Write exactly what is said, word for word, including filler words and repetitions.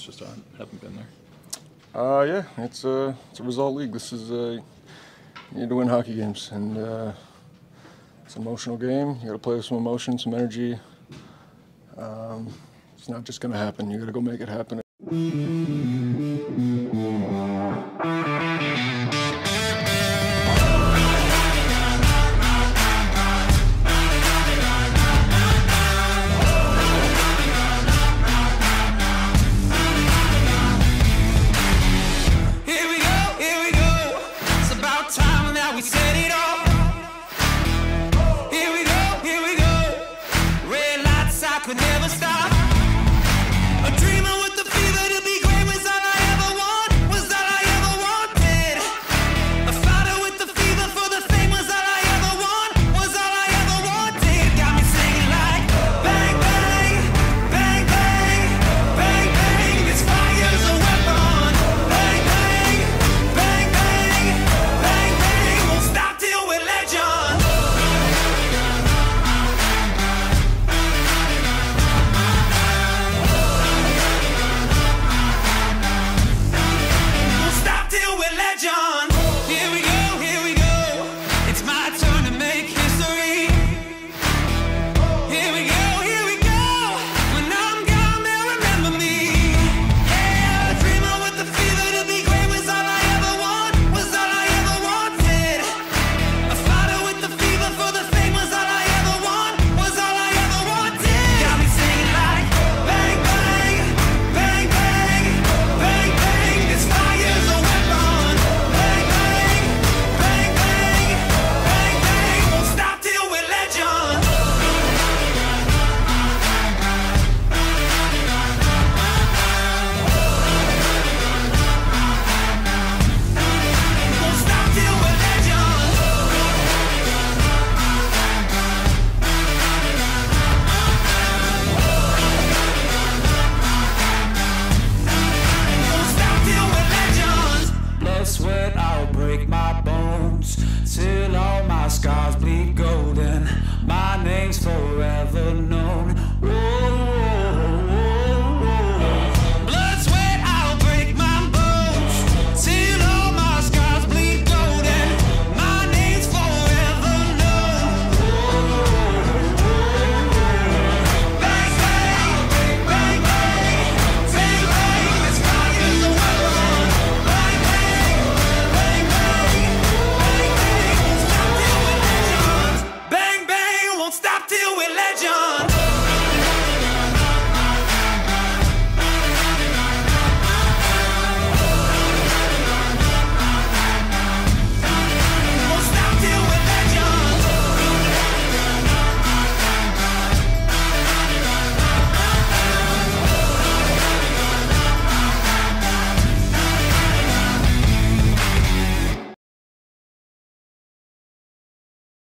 It's just I haven't been there. Uh, yeah, it's a, it's a result league. This is a, you need to win hockey games, and uh, it's an emotional game. You got to play with some emotion, some energy. Um, it's not just going to happen. You got to go make it happen. Could never stop. A dreamer with the fever to be great was all I ever want, was all I ever wanted. A fighter with the fever for the fame was all I ever want, was all I ever wanted. Got me singing like bang, bang, bang, bang, bang, bang. This fire's a weapon. Bang, bang, bang, bang, bang, bang. Won't stop till we're legends. Sweat, I'll break my bones till all my scars bleed gold.